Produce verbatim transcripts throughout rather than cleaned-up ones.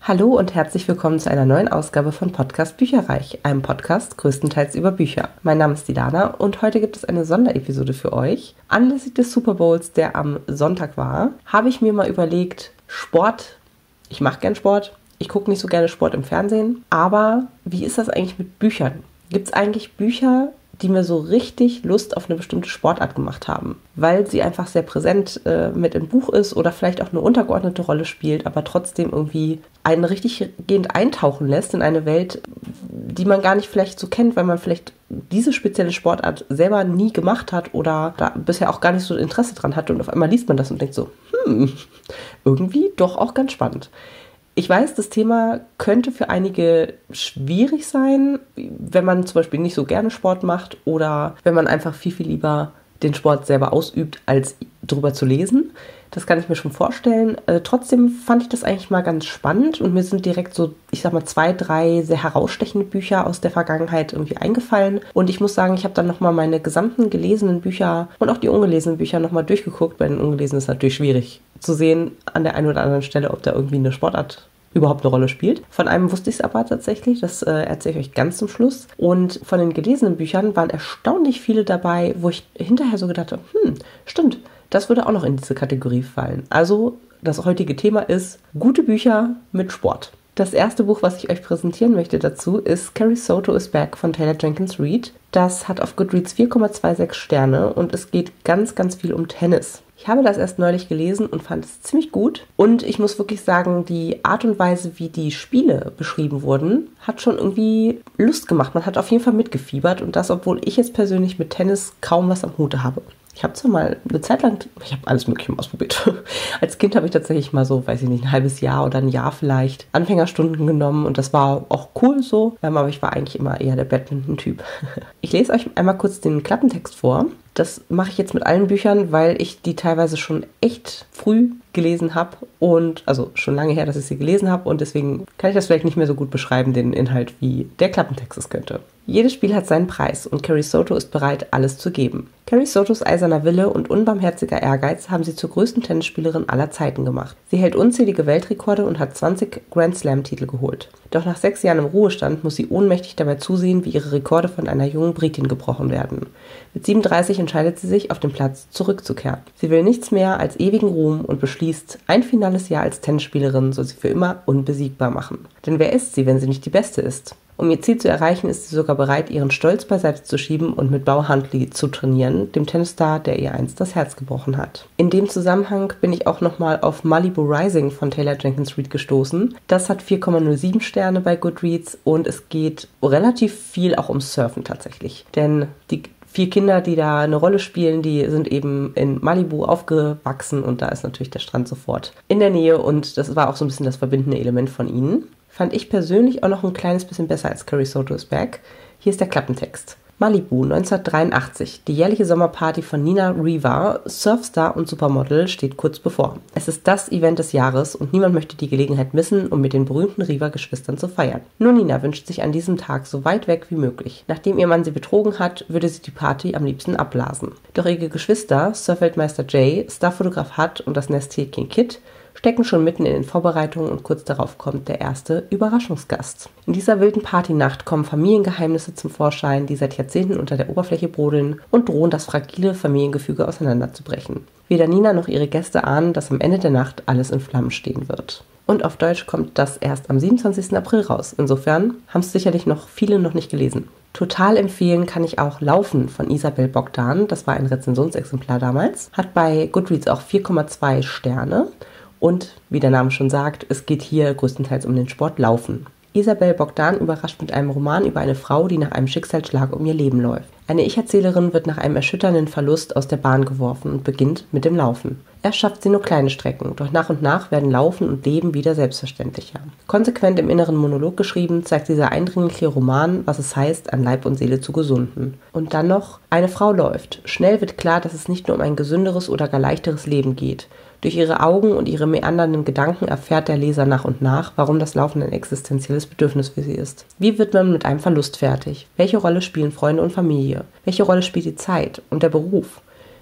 Hallo und herzlich willkommen zu einer neuen Ausgabe von Podcast Bücherreich, einem Podcast größtenteils über Bücher. Mein Name ist Dilana und heute gibt es eine Sonderepisode für euch. Anlässlich des Super Bowls, der am Sonntag war, habe ich mir mal überlegt, Sport, ich mache gern Sport, ich gucke nicht so gerne Sport im Fernsehen, aber wie ist das eigentlich mit Büchern? Gibt es eigentlich Bücher, die mir so richtig Lust auf eine bestimmte Sportart gemacht haben, weil sie einfach sehr präsent äh, mit im Buch ist oder vielleicht auch eine untergeordnete Rolle spielt, aber trotzdem irgendwie einen richtig gehend eintauchen lässt in eine Welt, die man gar nicht vielleicht so kennt, weil man vielleicht diese spezielle Sportart selber nie gemacht hat oder da bisher auch gar nicht so Interesse dran hatte und auf einmal liest man das und denkt so, hm, irgendwie doch auch ganz spannend. Ich weiß, das Thema könnte für einige schwierig sein, wenn man zum Beispiel nicht so gerne Sport macht oder wenn man einfach viel, viel lieber den Sport selber ausübt, als drüber zu lesen. Das kann ich mir schon vorstellen. Äh, trotzdem fand ich das eigentlich mal ganz spannend und mir sind direkt so, ich sag mal, zwei, drei sehr herausstechende Bücher aus der Vergangenheit irgendwie eingefallen. Und ich muss sagen, ich habe dann nochmal meine gesamten gelesenen Bücher und auch die ungelesenen Bücher nochmal durchgeguckt. Bei den ungelesenen ist es natürlich schwierig zu sehen an der einen oder anderen Stelle, ob da irgendwie eine Sportart überhaupt eine Rolle spielt. Von einem wusste ich es aber tatsächlich, das äh, erzähle ich euch ganz zum Schluss. Und von den gelesenen Büchern waren erstaunlich viele dabei, wo ich hinterher so gedacht habe, hm, stimmt, das würde auch noch in diese Kategorie fallen. Also das heutige Thema ist gute Bücher mit Sport. Das erste Buch, was ich euch präsentieren möchte dazu, ist Carrie Soto is Back von Taylor Jenkins Reid. Das hat auf Goodreads vier Komma sechsundzwanzig Sterne und es geht ganz, ganz viel um Tennis. Ich habe das erst neulich gelesen und fand es ziemlich gut. Und ich muss wirklich sagen, die Art und Weise, wie die Spiele beschrieben wurden, hat schon irgendwie Lust gemacht. Man hat auf jeden Fall mitgefiebert und das, obwohl ich jetzt persönlich mit Tennis kaum was am Hute habe. Ich habe zwar mal eine Zeit lang, ich habe alles Mögliche mal ausprobiert. Als Kind habe ich tatsächlich mal so, weiß ich nicht, ein halbes Jahr oder ein Jahr vielleicht Anfängerstunden genommen und das war auch cool so, aber ich war eigentlich immer eher der Badminton-Typ. Ich lese euch einmal kurz den Klappentext vor. Das mache ich jetzt mit allen Büchern, weil ich die teilweise schon echt früh gelesen habe und also schon lange her, dass ich sie gelesen habe und deswegen kann ich das vielleicht nicht mehr so gut beschreiben, den Inhalt, wie der Klappentext es könnte. Jedes Spiel hat seinen Preis und Carrie Soto ist bereit, alles zu geben. Carrie Sotos eiserner Wille und unbarmherziger Ehrgeiz haben sie zur größten Tennisspielerin aller Zeiten gemacht. Sie hält unzählige Weltrekorde und hat zwanzig Grand Slam-Titel geholt. Doch nach sechs Jahren im Ruhestand muss sie ohnmächtig dabei zusehen, wie ihre Rekorde von einer jungen Britin gebrochen werden. Mit siebenunddreißig entscheidet sie sich, auf den Platz zurückzukehren. Sie will nichts mehr als ewigen Ruhm und beschließt, ein finales Jahr als Tennisspielerin soll sie für immer unbesiegbar machen. Denn wer ist sie, wenn sie nicht die Beste ist? Um ihr Ziel zu erreichen, ist sie sogar bereit, ihren Stolz beiseite zu schieben und mit Bo Huntley zu trainieren, dem Tennisstar, der ihr einst das Herz gebrochen hat. In dem Zusammenhang bin ich auch nochmal auf Malibu Rising von Taylor Jenkins Reid gestoßen. Das hat vier Komma null sieben Sterne bei Goodreads und es geht relativ viel auch ums Surfen tatsächlich. Denn die vier Kinder, die da eine Rolle spielen, die sind eben in Malibu aufgewachsen und da ist natürlich der Strand sofort in der Nähe und das war auch so ein bisschen das verbindende Element von ihnen. Fand ich persönlich auch noch ein kleines bisschen besser als Carrie Soto is Back. Hier ist der Klappentext. Malibu neunzehnhundertdreiundachtzig. Die jährliche Sommerparty von Nina Riva, Surfstar und Supermodel, steht kurz bevor. Es ist das Event des Jahres und niemand möchte die Gelegenheit missen, um mit den berühmten Riva-Geschwistern zu feiern. Nur Nina wünscht sich an diesem Tag so weit weg wie möglich. Nachdem ihr Mann sie betrogen hat, würde sie die Party am liebsten abblasen. Doch ihre Geschwister, Surfweltmeister Jay, Starfotograf Hud und das Nesthäkchen Kit, stecken schon mitten in den Vorbereitungen und kurz darauf kommt der erste Überraschungsgast. In dieser wilden Partynacht kommen Familiengeheimnisse zum Vorschein, die seit Jahrzehnten unter der Oberfläche brodeln und drohen, das fragile Familiengefüge auseinanderzubrechen. Weder Nina noch ihre Gäste ahnen, dass am Ende der Nacht alles in Flammen stehen wird. Und auf Deutsch kommt das erst am siebenundzwanzigsten April raus. Insofern haben es sicherlich noch viele noch nicht gelesen. Total empfehlen kann ich auch Laufen von Isabel Bogdan. Das war ein Rezensionsexemplar damals. Hat bei Goodreads auch vier Komma zwei Sterne. Und, wie der Name schon sagt, es geht hier größtenteils um den Sport Laufen. Isabel Bogdan überrascht mit einem Roman über eine Frau, die nach einem Schicksalsschlag um ihr Leben läuft. Eine Ich-Erzählerin wird nach einem erschütternden Verlust aus der Bahn geworfen und beginnt mit dem Laufen. Erst schafft sie nur kleine Strecken, doch nach und nach werden Laufen und Leben wieder selbstverständlicher. Konsequent im inneren Monolog geschrieben, zeigt dieser eindringliche Roman, was es heißt, an Leib und Seele zu gesunden. Und dann noch, eine Frau läuft. Schnell wird klar, dass es nicht nur um ein gesünderes oder gar leichteres Leben geht. Durch ihre Augen und ihre meandernden Gedanken erfährt der Leser nach und nach, warum das Laufen ein existenzielles Bedürfnis für sie ist. Wie wird man mit einem Verlust fertig? Welche Rolle spielen Freunde und Familie? Welche Rolle spielt die Zeit und der Beruf?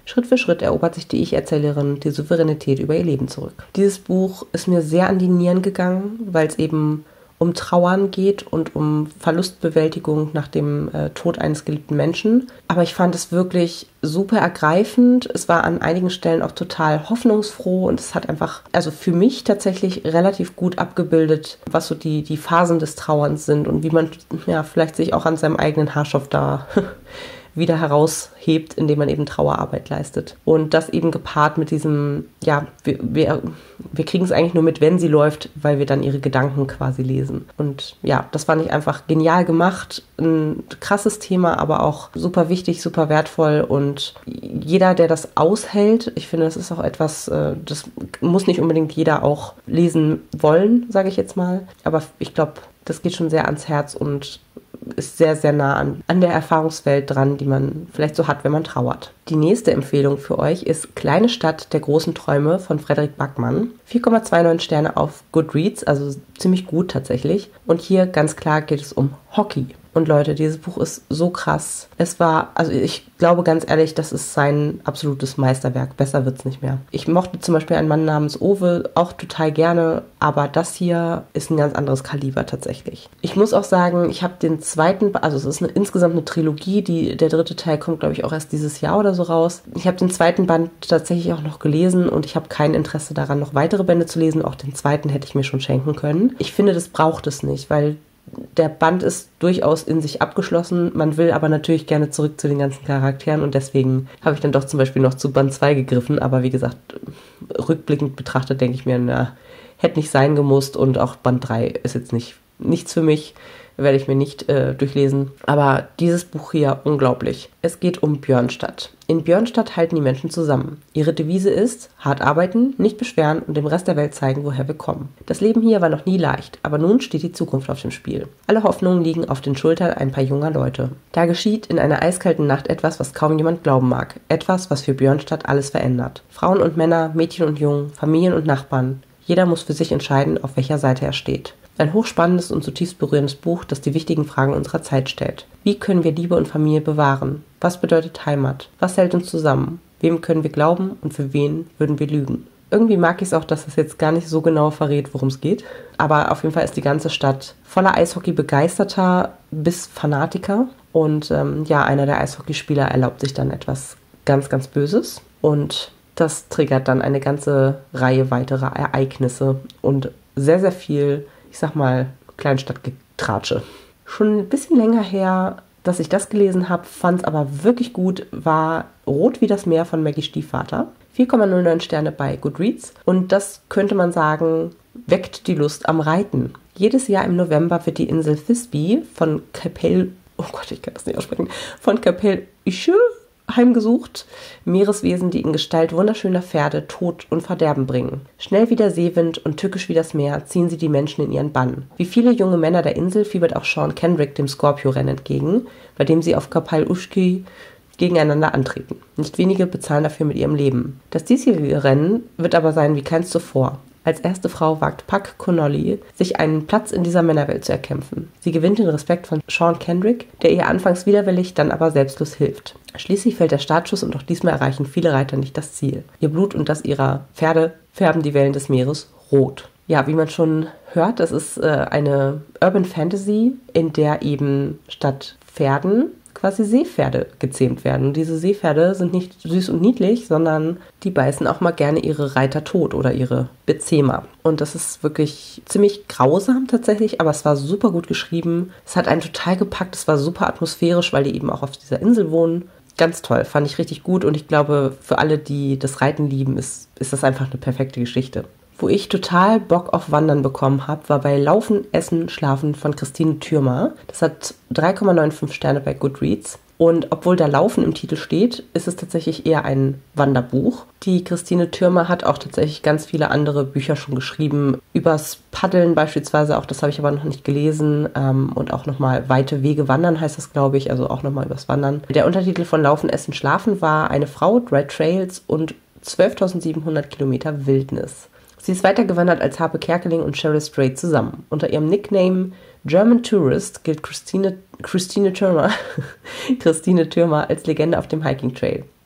Schritt für Schritt erobert sich die Ich-Erzählerin die Souveränität über ihr Leben zurück. Dieses Buch ist mir sehr an die Nieren gegangen, weil es eben um Trauern geht und um Verlustbewältigung nach dem äh, Tod eines geliebten Menschen. Aber ich fand es wirklich super ergreifend. Es war an einigen Stellen auch total hoffnungsfroh und es hat einfach, also für mich tatsächlich relativ gut abgebildet, was so die, die Phasen des Trauerns sind und wie man ja vielleicht sich auch an seinem eigenen Haarstoff da wieder heraushebt, indem man eben Trauerarbeit leistet. Und das eben gepaart mit diesem, ja, wir, wir, wir kriegen es eigentlich nur mit, wenn sie läuft, weil wir dann ihre Gedanken quasi lesen. Und ja, das fand ich einfach genial gemacht. Ein krasses Thema, aber auch super wichtig, super wertvoll. Und jeder, der das aushält, ich finde, das ist auch etwas, das muss nicht unbedingt jeder auch lesen wollen, sage ich jetzt mal. Aber ich glaube, das geht schon sehr ans Herz und ist sehr, sehr nah an, an der Erfahrungswelt dran, die man vielleicht so hat, wenn man trauert. Die nächste Empfehlung für euch ist Kleine Stadt der großen Träume von Frederik Backmann. vier Komma neunundzwanzig Sterne auf Goodreads, also ziemlich gut tatsächlich. Und hier ganz klar geht es um Hockey. Und Leute, dieses Buch ist so krass. Es war, also ich glaube ganz ehrlich, das ist sein absolutes Meisterwerk. Besser wird's nicht mehr. Ich mochte zum Beispiel einen Mann namens Owe auch total gerne, aber das hier ist ein ganz anderes Kaliber tatsächlich. Ich muss auch sagen, ich habe den zweiten, also es ist eine, insgesamt eine Trilogie, die, der dritte Teil kommt, glaube ich, auch erst dieses Jahr oder so raus. Ich habe den zweiten Band tatsächlich auch noch gelesen und ich habe kein Interesse daran, noch weitere Bände zu lesen. Auch den zweiten hätte ich mir schon schenken können. Ich finde, das braucht es nicht, weil der Band ist durchaus in sich abgeschlossen. Man will aber natürlich gerne zurück zu den ganzen Charakteren und deswegen habe ich dann doch zum Beispiel noch zu Band zwei gegriffen. Aber wie gesagt, rückblickend betrachtet denke ich mir, na, hätte nicht sein gemusst und auch Band drei ist jetzt nicht nichts für mich. Werde ich mir nicht äh, durchlesen. Aber dieses Buch hier, unglaublich. Es geht um Björnstadt. In Björnstadt halten die Menschen zusammen. Ihre Devise ist, hart arbeiten, nicht beschweren und dem Rest der Welt zeigen, woher wir kommen. Das Leben hier war noch nie leicht, aber nun steht die Zukunft auf dem Spiel. Alle Hoffnungen liegen auf den Schultern ein paar junger Leute. Da geschieht in einer eiskalten Nacht etwas, was kaum jemand glauben mag. Etwas, was für Björnstadt alles verändert. Frauen und Männer, Mädchen und Jungen, Familien und Nachbarn. Jeder muss für sich entscheiden, auf welcher Seite er steht. Ein hochspannendes und zutiefst berührendes Buch, das die wichtigen Fragen unserer Zeit stellt. Wie können wir Liebe und Familie bewahren? Was bedeutet Heimat? Was hält uns zusammen? Wem können wir glauben und für wen würden wir lügen? Irgendwie mag ich es auch, dass es jetzt gar nicht so genau verrät, worum es geht. Aber auf jeden Fall ist die ganze Stadt voller Eishockey-Begeisterter bis Fanatiker. Und ähm, ja, einer der Eishockeyspieler erlaubt sich dann etwas ganz, ganz Böses. Und das triggert dann eine ganze Reihe weiterer Ereignisse und sehr, sehr viel, ich sag mal, Kleinstadtgetratsche. Schon ein bisschen länger her, dass ich das gelesen habe, fand es aber wirklich gut, war Rot wie das Meer von Maggie Stiefvater. vier Komma null neun Sterne bei Goodreads. Und das könnte man sagen, weckt die Lust am Reiten. Jedes Jahr im November wird die Insel Thisbe von Capel, oh Gott, ich kann das nicht aussprechen, von Capel Ische heimgesucht. Meereswesen, die in Gestalt wunderschöner Pferde Tod und Verderben bringen. Schnell wie der Seewind und tückisch wie das Meer ziehen sie die Menschen in ihren Bann. Wie viele junge Männer der Insel fiebert auch Sean Kendrick dem Scorpio-Rennen entgegen, bei dem sie auf Kapal Ushki gegeneinander antreten. Nicht wenige bezahlen dafür mit ihrem Leben. Das diesjährige Rennen wird aber sein wie keins zuvor. Als erste Frau wagt Puck Connolly, sich einen Platz in dieser Männerwelt zu erkämpfen. Sie gewinnt den Respekt von Sean Kendrick, der ihr anfangs widerwillig, dann aber selbstlos hilft. Schließlich fällt der Startschuss und auch diesmal erreichen viele Reiter nicht das Ziel. Ihr Blut und das ihrer Pferde färben die Wellen des Meeres rot. Ja, wie man schon hört, das ist äh, eine Urban Fantasy, in der eben statt Pferden quasi Seepferde gezähmt werden. Und diese Seepferde sind nicht süß und niedlich, sondern die beißen auch mal gerne ihre Reiter tot oder ihre Bezähmer. Und das ist wirklich ziemlich grausam tatsächlich, aber es war super gut geschrieben. Es hat einen total gepackt, es war super atmosphärisch, weil die eben auch auf dieser Insel wohnen. Ganz toll, fand ich richtig gut und ich glaube, für alle, die das Reiten lieben, ist, ist das einfach eine perfekte Geschichte. Wo ich total Bock auf Wandern bekommen habe, war bei Laufen, Essen, Schlafen von Christine Thürmer. Das hat drei Komma fünfundneunzig Sterne bei Goodreads. Und obwohl da Laufen im Titel steht, ist es tatsächlich eher ein Wanderbuch. Die Christine Thürmer hat auch tatsächlich ganz viele andere Bücher schon geschrieben. Übers Paddeln beispielsweise, auch das habe ich aber noch nicht gelesen. Ähm, und auch nochmal Weite Wege wandern heißt das, glaube ich. Also auch nochmal übers Wandern. Der Untertitel von Laufen, Essen, Schlafen war Eine Frau, drei Trails und zwölftausendsiebenhundert Kilometer Wildnis. Sie ist weitergewandert als Harpe Kerkeling und Cheryl Strait zusammen. Unter ihrem Nickname German Tourist gilt Christine, Christine Thürmer, Christine Thürmer als Legende auf dem Hiking Trail.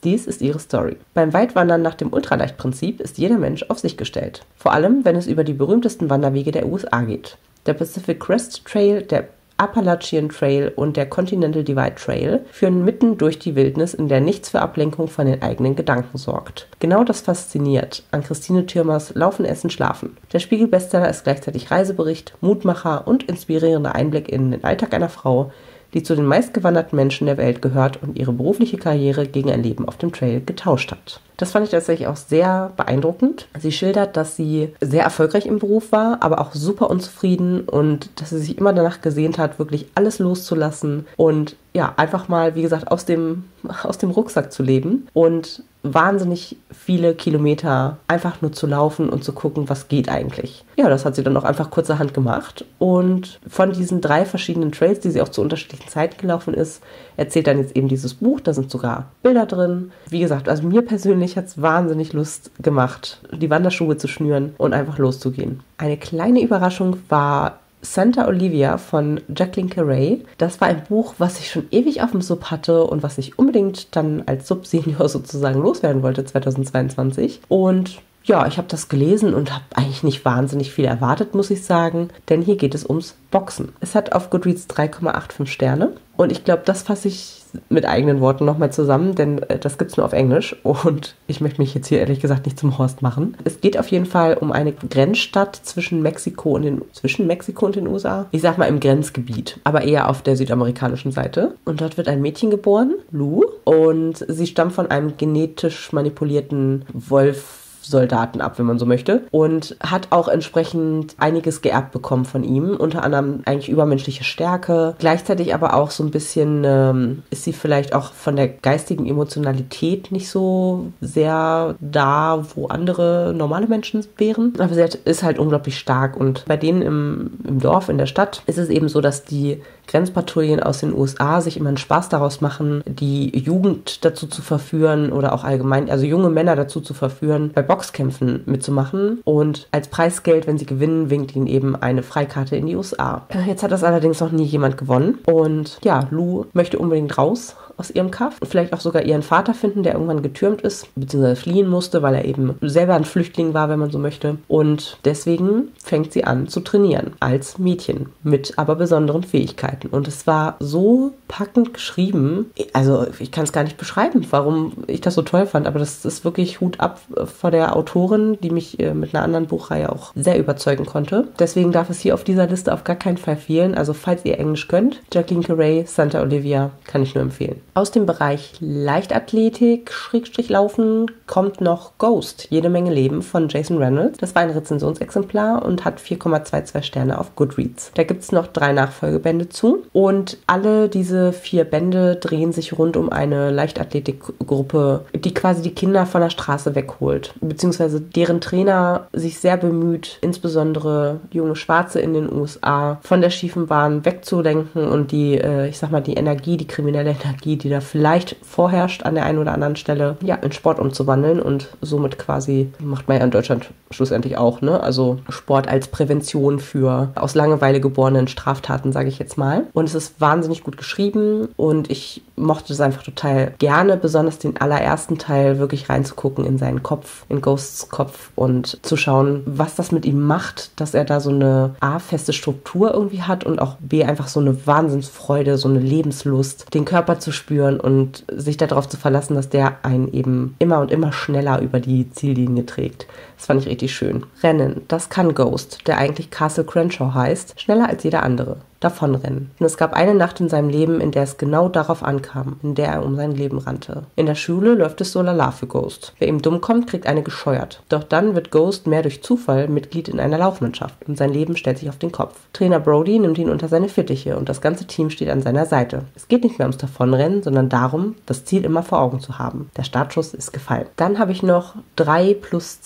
Dies ist ihre Story. Beim Weitwandern nach dem Ultraleichtprinzip ist jeder Mensch auf sich gestellt. Vor allem, wenn es über die berühmtesten Wanderwege der U S A geht. Der Pacific Crest Trail, der Appalachian Trail und der Continental Divide Trail führen mitten durch die Wildnis, in der nichts für Ablenkung von den eigenen Gedanken sorgt. Genau das fasziniert an Christine Thürmers Laufen, Essen, Schlafen. Der Spiegel-Bestseller ist gleichzeitig Reisebericht, Mutmacher und inspirierender Einblick in den Alltag einer Frau, die zu den meistgewanderten Menschen der Welt gehört und ihre berufliche Karriere gegen ein Leben auf dem Trail getauscht hat. Das fand ich tatsächlich auch sehr beeindruckend. Sie schildert, dass sie sehr erfolgreich im Beruf war, aber auch super unzufrieden und dass sie sich immer danach gesehnt hat, wirklich alles loszulassen und ja, einfach mal, wie gesagt, aus dem, aus dem Rucksack zu leben und wahnsinnig viele Kilometer einfach nur zu laufen und zu gucken, was geht eigentlich. Ja, das hat sie dann auch einfach kurzerhand gemacht und von diesen drei verschiedenen Trails, die sie auch zu unterschiedlichen Zeiten gelaufen ist, erzählt dann jetzt eben dieses Buch, da sind sogar Bilder drin. Wie gesagt, also mir persönlich hat es wahnsinnig Lust gemacht, die Wanderschuhe zu schnüren und einfach loszugehen. Eine kleine Überraschung war Santa Olivia von Jacqueline Carey. Das war ein Buch, was ich schon ewig auf dem Sub hatte und was ich unbedingt dann als Sub-Senior sozusagen loswerden wollte zweitausendzweiundzwanzig. Und ja, ich habe das gelesen und habe eigentlich nicht wahnsinnig viel erwartet, muss ich sagen, denn hier geht es ums Boxen. Es hat auf Goodreads drei Komma fünfundachtzig Sterne und ich glaube, das fasse ich mit eigenen Worten nochmal zusammen, denn äh, das gibt es nur auf Englisch und ich möchte mich jetzt hier ehrlich gesagt nicht zum Horst machen. Es geht auf jeden Fall um eine Grenzstadt zwischen Mexiko und den, zwischen Mexiko und den U S A. Ich sag mal im Grenzgebiet, aber eher auf der südamerikanischen Seite. Und dort wird ein Mädchen geboren, Lou, und sie stammt von einem genetisch manipulierten Wolf Soldaten ab, wenn man so möchte, und hat auch entsprechend einiges geerbt bekommen von ihm, unter anderem eigentlich übermenschliche Stärke, gleichzeitig aber auch so ein bisschen ähm, ist sie vielleicht auch von der geistigen Emotionalität nicht so sehr da, wo andere normale Menschen wären, aber sie hat, ist halt unglaublich stark und bei denen im, im Dorf, in der Stadt, ist es eben so, dass die Grenzpatrouillen aus den U S A sich immer einen Spaß daraus machen, die Jugend dazu zu verführen oder auch allgemein, also junge Männer dazu zu verführen, bei Boxkämpfen mitzumachen und als Preisgeld, wenn sie gewinnen, winkt ihnen eben eine Freikarte in die U S A. Jetzt hat das allerdings noch nie jemand gewonnen und ja, Lou möchte unbedingt raus aus ihrem Kaff und vielleicht auch sogar ihren Vater finden, der irgendwann getürmt ist, beziehungsweise fliehen musste, weil er eben selber ein Flüchtling war, wenn man so möchte. Und deswegen fängt sie an zu trainieren als Mädchen mit aber besonderen Fähigkeiten. Und es war so packend geschrieben, also ich kann es gar nicht beschreiben, warum ich das so toll fand, aber das ist wirklich Hut ab vor der Autorin, die mich mit einer anderen Buchreihe auch sehr überzeugen konnte. Deswegen darf es hier auf dieser Liste auf gar keinen Fall fehlen. Also falls ihr Englisch könnt, Jacqueline Carey, Santa Olivia, kann ich nur empfehlen. Aus dem Bereich Leichtathletik, Schrägstrich Laufen, kommt noch Ghost, jede Menge Leben von Jason Reynolds. Das war ein Rezensionsexemplar und hat vier Komma zweiundzwanzig Sterne auf Goodreads. Da gibt es noch drei Nachfolgebände zu und alle diese vier Bände drehen sich rund um eine Leichtathletikgruppe, die quasi die Kinder von der Straße wegholt, beziehungsweise deren Trainer sich sehr bemüht, insbesondere junge Schwarze in den U S A von der schiefen Bahn wegzulenken und die, äh, ich sag mal, die Energie, die kriminelle Energie, die da vielleicht vorherrscht an der einen oder anderen Stelle, ja, in Sport umzuwandeln und somit quasi, macht man ja in Deutschland schlussendlich auch, ne, also Sport als Prävention für aus Langeweile geborenen Straftaten, sage ich jetzt mal. Und es ist wahnsinnig gut geschrieben und ich mochte es einfach total gerne, besonders den allerersten Teil wirklich reinzugucken in seinen Kopf, in Ghosts Kopf und zu schauen, was das mit ihm macht, dass er da so eine A, feste Struktur irgendwie hat und auch B, einfach so eine Wahnsinnsfreude, so eine Lebenslust, den Körper zu spüren und sich darauf zu verlassen, dass der einen eben immer und immer schneller über die Ziellinie trägt. Das fand ich richtig schön. Rennen, das kann Ghost, der eigentlich Castle Crenshaw heißt, schneller als jeder andere. Davonrennen. Und es gab eine Nacht in seinem Leben, in der es genau darauf ankam, in der er um sein Leben rannte. In der Schule läuft es so lala für Ghost. Wer ihm dumm kommt, kriegt eine gescheuert. Doch dann wird Ghost mehr durch Zufall Mitglied in einer Laufmannschaft und sein Leben stellt sich auf den Kopf. Trainer Brody nimmt ihn unter seine Fittiche und das ganze Team steht an seiner Seite. Es geht nicht mehr ums Davonrennen, sondern darum, das Ziel immer vor Augen zu haben. Der Startschuss ist gefallen. Dann habe ich noch drei plus zwei Bücher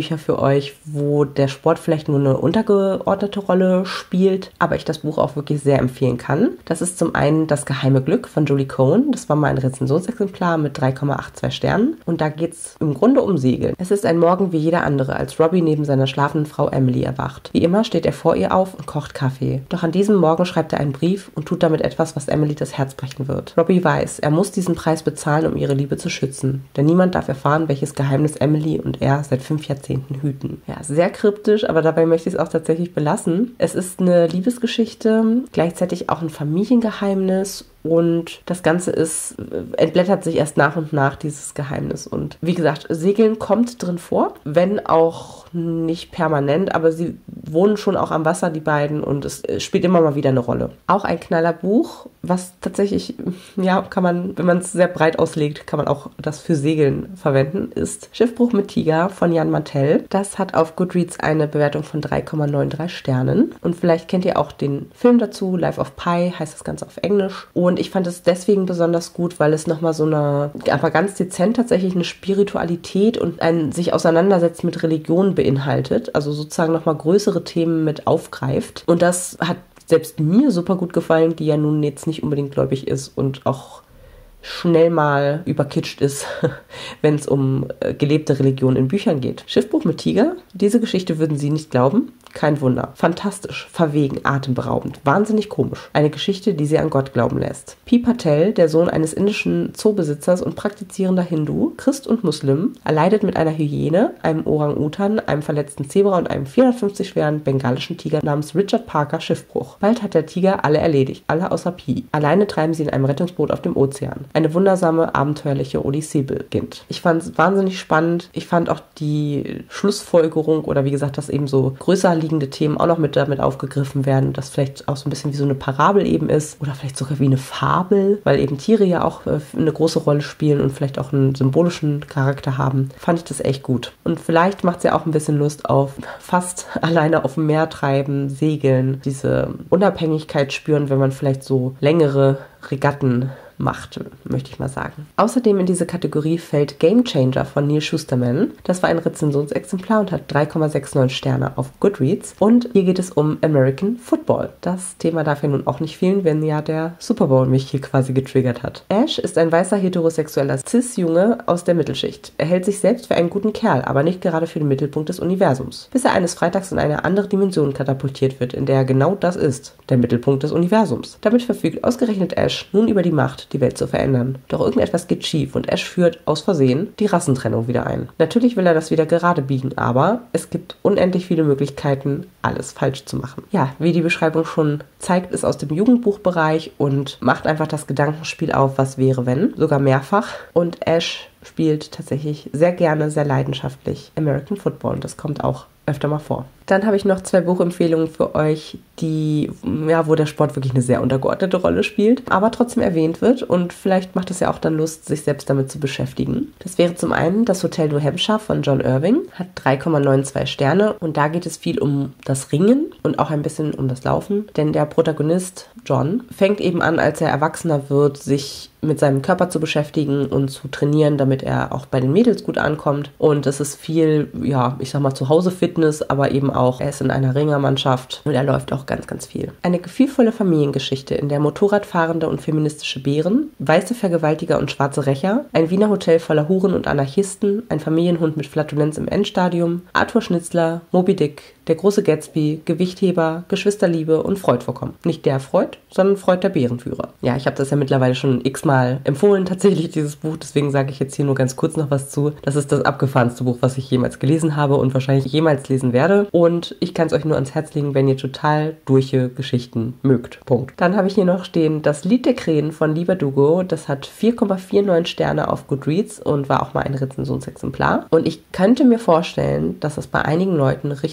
Bücher für euch, wo der Sport vielleicht nur eine untergeordnete Rolle spielt, aber ich das Buch auch wirklich sehr empfehlen kann. Das ist zum einen Das geheime Glück von Julie Cohen. Das war mal ein Rezensionsexemplar mit drei Komma zweiundachtzig Sternen. Und da geht es im Grunde um Segeln. Es ist ein Morgen wie jeder andere, als Robbie neben seiner schlafenden Frau Emily erwacht. Wie immer steht er vor ihr auf und kocht Kaffee. Doch an diesem Morgen schreibt er einen Brief und tut damit etwas, was Emily das Herz brechen wird. Robbie weiß, er muss diesen Preis bezahlen, um ihre Liebe zu schützen. Denn niemand darf erfahren, welches Geheimnis Emily und er seit fünf Jahrzehnten hüten. Ja, sehr kryptisch, aber dabei möchte ich es auch tatsächlich belassen. Es ist eine Liebesgeschichte, gleichzeitig auch ein Familiengeheimnis. Und das Ganze ist, entblättert sich erst nach und nach, dieses Geheimnis. Und wie gesagt, Segeln kommt drin vor, wenn auch nicht permanent, aber sie wohnen schon auch am Wasser, die beiden, und es spielt immer mal wieder eine Rolle. Auch ein Knallerbuch, was tatsächlich, ja, kann man, wenn man es sehr breit auslegt, kann man auch das für Segeln verwenden, ist Schiffbruch mit Tiger von Jan Martell. Das hat auf Goodreads eine Bewertung von drei Komma dreiundneunzig Sternen. Und vielleicht kennt ihr auch den Film dazu, Life of Pi heißt das Ganze auf Englisch. Und ich fand es deswegen besonders gut, weil es nochmal so eine, aber ganz dezent tatsächlich eine Spiritualität und ein sich auseinandersetzen mit Religion beinhaltet. Also sozusagen nochmal größere Themen mit aufgreift. Und das hat selbst mir super gut gefallen, die ja nun jetzt nicht unbedingt gläubig ist und auch schnell mal überkitscht ist, wenn es um äh, gelebte Religion in Büchern geht. Schiffbruch mit Tiger, diese Geschichte würden Sie nicht glauben. Kein Wunder. Fantastisch, verwegen, atemberaubend, wahnsinnig komisch. Eine Geschichte, die Sie an Gott glauben lässt. Pi Patel, der Sohn eines indischen Zoobesitzers und praktizierender Hindu, Christ und Muslim, erleidet mit einer Hyäne, einem Orang-Utan, einem verletzten Zebra und einem vierhundertfünfzig schweren bengalischen Tiger namens Richard Parker Schiffbruch. Bald hat der Tiger alle erledigt, alle außer Pi. Alleine treiben sie in einem Rettungsboot auf dem Ozean. Eine wundersame, abenteuerliche Odyssee beginnt. Ich fand es wahnsinnig spannend. Ich fand auch die Schlussfolgerung oder wie gesagt, dass eben so größer liegende Themen auch noch mit damit aufgegriffen werden, dass vielleicht auch so ein bisschen wie so eine Parabel eben ist oder vielleicht sogar wie eine Fabel, weil eben Tiere ja auch äh, eine große Rolle spielen und vielleicht auch einen symbolischen Charakter haben. Fand ich das echt gut. Und vielleicht macht es ja auch ein bisschen Lust auf fast alleine auf dem Meer treiben, segeln, diese Unabhängigkeit spüren, wenn man vielleicht so längere Regatten macht, möchte ich mal sagen. Außerdem in diese Kategorie fällt Game Changer von Neal Shusterman. Das war ein Rezensionsexemplar und hat drei Komma neunundsechzig Sterne auf Goodreads. Und hier geht es um American Football. Das Thema darf ja nun auch nicht fehlen, wenn ja der Super Bowl mich hier quasi getriggert hat. Ash ist ein weißer heterosexueller Cis-Junge aus der Mittelschicht. Er hält sich selbst für einen guten Kerl, aber nicht gerade für den Mittelpunkt des Universums. Bis er eines Freitags in eine andere Dimension katapultiert wird, in der er genau das ist, der Mittelpunkt des Universums. Damit verfügt ausgerechnet Ash nun über die Macht, die Welt zu verändern. Doch irgendetwas geht schief und Ash führt, aus Versehen, die Rassentrennung wieder ein. Natürlich will er das wieder gerade biegen, aber es gibt unendlich viele Möglichkeiten, alles falsch zu machen. Ja, wie die Beschreibung schon zeigt, ist aus dem Jugendbuchbereich und macht einfach das Gedankenspiel auf, was wäre, wenn, sogar mehrfach. Und Ash spielt tatsächlich sehr gerne, sehr leidenschaftlich American Football und das kommt auch öfter mal vor. Dann habe ich noch zwei Buchempfehlungen für euch, die, ja, wo der Sport wirklich eine sehr untergeordnete Rolle spielt, aber trotzdem erwähnt wird und vielleicht macht es ja auch dann Lust, sich selbst damit zu beschäftigen. Das wäre zum einen Das Hotel New Hampshire von John Irving, hat drei Komma zweiundneunzig Sterne und da geht es viel um das Ringen und auch ein bisschen um das Laufen, denn der Protagonist John fängt eben an, als er erwachsener wird, sich mit seinem Körper zu beschäftigen und zu trainieren, damit er auch bei den Mädels gut ankommt. Und es ist viel, ja, ich sag mal Zuhause-Fitness, aber eben auch, er ist in einer Ringermannschaft und er läuft auch ganz, ganz viel. Eine gefühlvolle Familiengeschichte, in der Motorradfahrende und feministische Bären, weiße Vergewaltiger und schwarze Rächer, ein Wiener Hotel voller Huren und Anarchisten, ein Familienhund mit Flatulenz im Endstadium, Arthur Schnitzler, Moby Dick, Der große Gatsby, Gewichtheber, Geschwisterliebe und Freud vorkommen. Nicht der Freud, sondern Freud der Bärenführer. Ja, ich habe das ja mittlerweile schon x-mal empfohlen, tatsächlich dieses Buch, deswegen sage ich jetzt hier nur ganz kurz noch was zu. Das ist das abgefahrenste Buch, was ich jemals gelesen habe und wahrscheinlich jemals lesen werde. Und ich kann es euch nur ans Herz legen, wenn ihr total durche Geschichten mögt. Punkt. Dann habe ich hier noch stehen Das Lied der Krähen von Lee Bardugo. Das hat vier Komma neunundvierzig Sterne auf Goodreads und war auch mal ein Rezensionsexemplar. Und ich könnte mir vorstellen, dass das bei einigen Leuten richtig Lust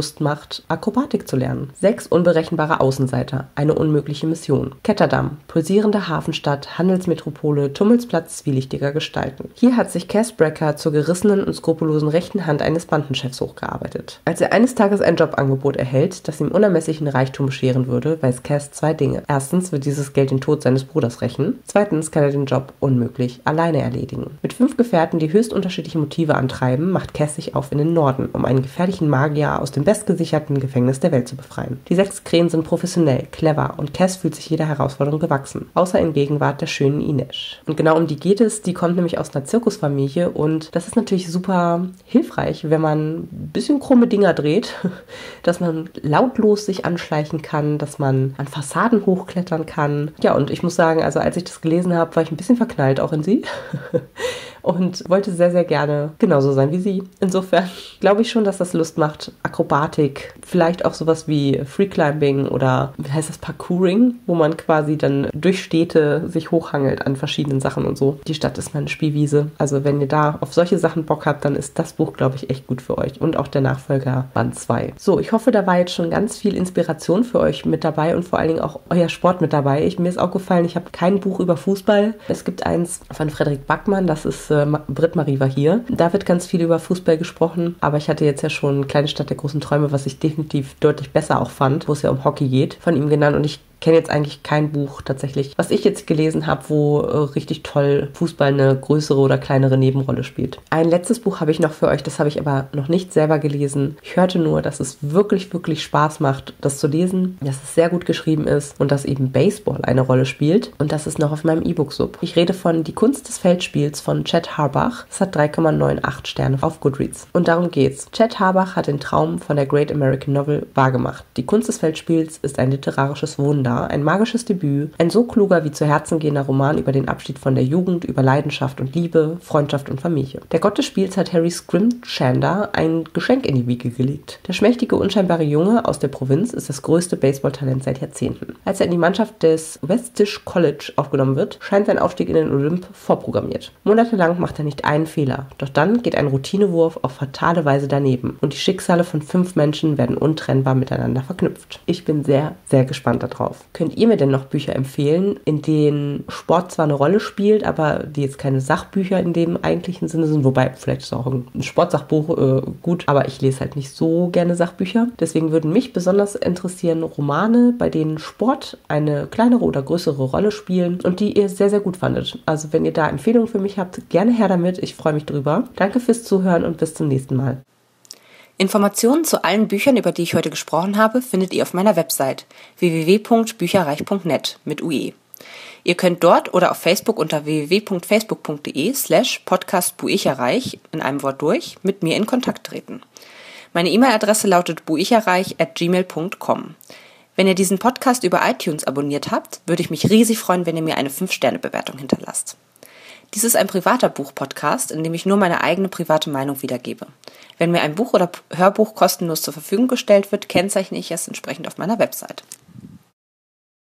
Lust macht, Akrobatik zu lernen. Sechs unberechenbare Außenseiter, eine unmögliche Mission. Ketterdam, pulsierende Hafenstadt, Handelsmetropole, Tummelsplatz zwielichtiger Gestalten. Hier hat sich Cass Brecker zur gerissenen und skrupellosen rechten Hand eines Bandenchefs hochgearbeitet. Als er eines Tages ein Jobangebot erhält, das ihm unermesslichen Reichtum bescheren würde, weiß Cass zwei Dinge. Erstens wird dieses Geld den Tod seines Bruders rächen. Zweitens kann er den Job unmöglich alleine erledigen. Mit fünf Gefährten, die höchst unterschiedliche Motive antreiben, macht Cass sich auf in den Norden, um einen gefährlichen Magier aus dem bestgesicherten Gefängnis der Welt zu befreien. Die sechs Krähen sind professionell, clever und Cass fühlt sich jeder Herausforderung gewachsen. Außer in Gegenwart der schönen Inesh. Und genau um die geht es. Die kommt nämlich aus einer Zirkusfamilie und das ist natürlich super hilfreich, wenn man ein bisschen krumme Dinger dreht, dass man lautlos sich anschleichen kann, dass man an Fassaden hochklettern kann. Ja, und ich muss sagen, also als ich das gelesen habe, war ich ein bisschen verknallt auch in sie und wollte sehr, sehr gerne genauso sein wie sie. Insofern glaube ich schon, dass das Lust macht. Akrobatik, vielleicht auch sowas wie Freeclimbing oder wie heißt das, Parkouring, wo man quasi dann durch Städte sich hochhangelt an verschiedenen Sachen und so. Die Stadt ist meine Spielwiese. Also wenn ihr da auf solche Sachen Bock habt, dann ist das Buch, glaube ich, echt gut für euch. Und auch der Nachfolger Band zwei. So, ich hoffe, da war jetzt schon ganz viel Inspiration für euch mit dabei und vor allen Dingen auch euer Sport mit dabei. Ich, mir ist auch gefallen, ich habe kein Buch über Fußball. Es gibt eins von Frederik Backmann, das ist äh, Britt-Marie war hier. Da wird ganz viel über Fußball gesprochen, aber ich hatte jetzt ja schon Kleine Stadt der großen Träume, was ich definitiv deutlich besser auch fand, wo es ja um Hockey geht, von ihm genannt und ich kenne jetzt eigentlich kein Buch tatsächlich, was ich jetzt gelesen habe, wo äh, richtig toll Fußball eine größere oder kleinere Nebenrolle spielt. Ein letztes Buch habe ich noch für euch, das habe ich aber noch nicht selber gelesen. Ich hörte nur, dass es wirklich, wirklich Spaß macht, das zu lesen, dass es sehr gut geschrieben ist und dass eben Baseball eine Rolle spielt und das ist noch auf meinem E-Book-Sub. Ich rede von Die Kunst des Feldspiels von Chet Harbach. Es hat drei Komma achtundneunzig Sterne auf Goodreads. Und darum geht's. Chet Harbach hat den Traum von der Great American Novel wahrgemacht. Die Kunst des Feldspiels ist ein literarisches Wunder, ein magisches Debüt, ein so kluger wie zu Herzen gehender Roman über den Abschied von der Jugend, über Leidenschaft und Liebe, Freundschaft und Familie. Der Gott des Spiels hat Harry Scrimshander ein Geschenk in die Wiege gelegt. Der schmächtige, unscheinbare Junge aus der Provinz ist das größte Baseballtalent seit Jahrzehnten. Als er in die Mannschaft des Westish College aufgenommen wird, scheint sein Aufstieg in den Olymp vorprogrammiert. Monatelang macht er nicht einen Fehler, doch dann geht ein Routinewurf auf fatale Weise daneben und die Schicksale von fünf Menschen werden untrennbar miteinander verknüpft. Ich bin sehr, sehr gespannt darauf. Könnt ihr mir denn noch Bücher empfehlen, in denen Sport zwar eine Rolle spielt, aber die jetzt keine Sachbücher in dem eigentlichen Sinne sind, wobei vielleicht ist auch ein Sportsachbuch äh, gut, aber ich lese halt nicht so gerne Sachbücher. Deswegen würden mich besonders interessieren Romane, bei denen Sport eine kleinere oder größere Rolle spielen und die ihr sehr, sehr gut fandet. Also wenn ihr da Empfehlungen für mich habt, gerne her damit. Ich freue mich drüber. Danke fürs Zuhören und bis zum nächsten Mal. Informationen zu allen Büchern, über die ich heute gesprochen habe, findet ihr auf meiner Website w w w punkt bücherreich punkt net mit U E. Ihr könnt dort oder auf Facebook unter w w w punkt facebook punkt de slash podcast buicherreich in einem Wort durch mit mir in Kontakt treten. Meine E-Mail-Adresse lautet buicherreich at gmail punkt com. Wenn ihr diesen Podcast über iTunes abonniert habt, würde ich mich riesig freuen, wenn ihr mir eine fünf Sterne Bewertung hinterlasst. Dies ist ein privater Buch-Podcast, in dem ich nur meine eigene private Meinung wiedergebe. Wenn mir ein Buch oder Hörbuch kostenlos zur Verfügung gestellt wird, kennzeichne ich es entsprechend auf meiner Website.